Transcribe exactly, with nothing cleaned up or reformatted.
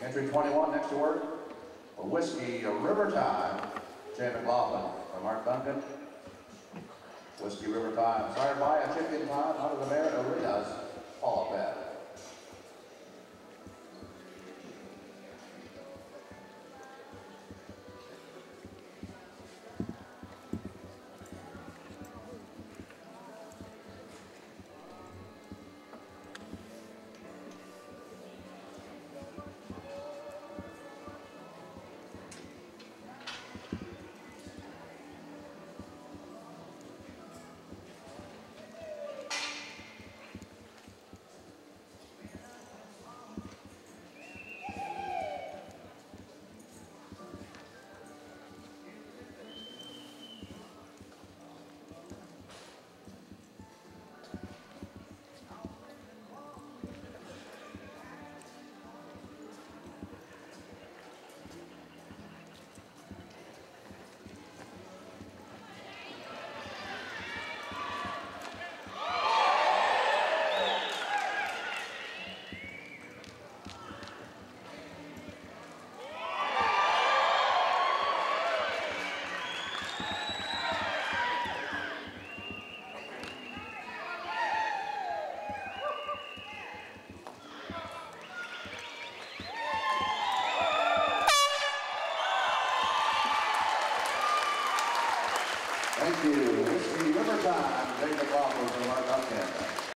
Entry twenty-one next to work for Whiskey River Time, Jay McGlaughlin from Mark Dunkin. Whiskey River Time, sired by a chicken time out of the Mayor Arenas Hall Pad. Thank you. Whiskey River Time, Jay McGlaughlin from Dunkin.